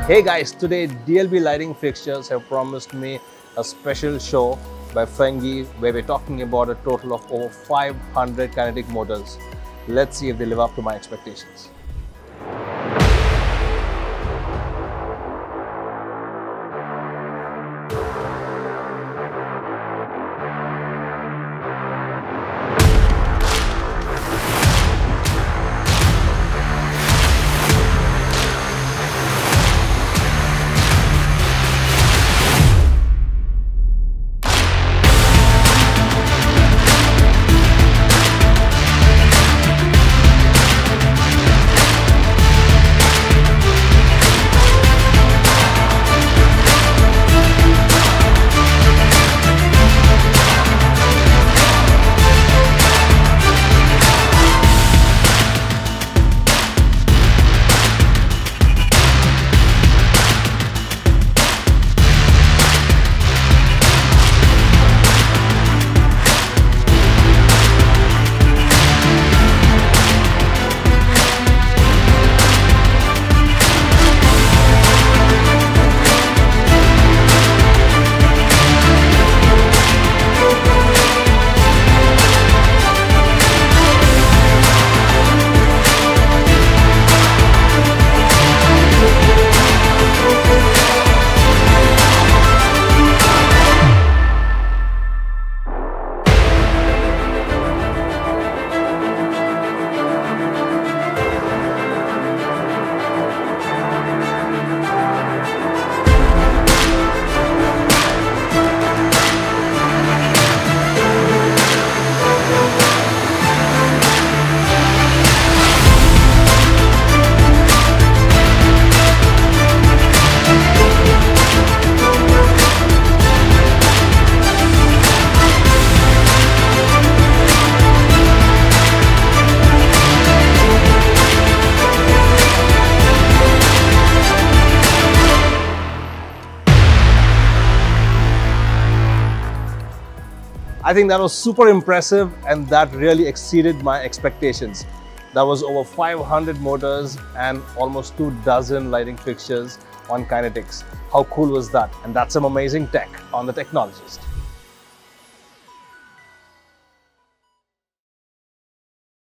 Hey guys, today DLB lighting fixtures have promised me a special show by Feng-Yi where we're talking about a total of over 500 kinetic motors. Let's see if they live up to my expectations. I think that was super impressive and that really exceeded my expectations. That was over 500 motors and almost 24 lighting fixtures on Kinetics. How cool was that? And that's some amazing tech on the Technologist.